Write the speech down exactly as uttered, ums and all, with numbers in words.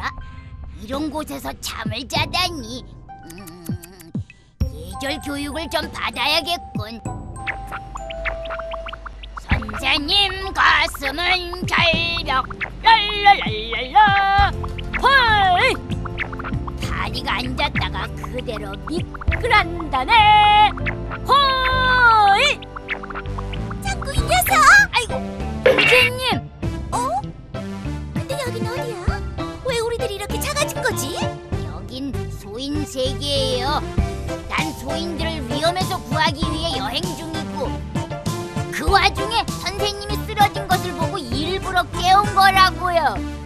이런 곳에서 잠을 자다니. 음, 예절 교육을 좀 받아야겠군. 선생님 가슴은 절벽 랄랄랄랄라. 헐! 다리가 앉았다가 그대로 미끄란다네. 헐! 자꾸 이 녀석! 아이고, 선생님. 어? 근데 여긴 어디야? 왜 우리들이 이렇게 작아진 거지? 여긴 소인 세계예요. 난 소인들을 위험에서 구하기 위해 여행 중이고, 그 와중에 선생님이 쓰러진 것을 보고 일부러 깨운 거라고요.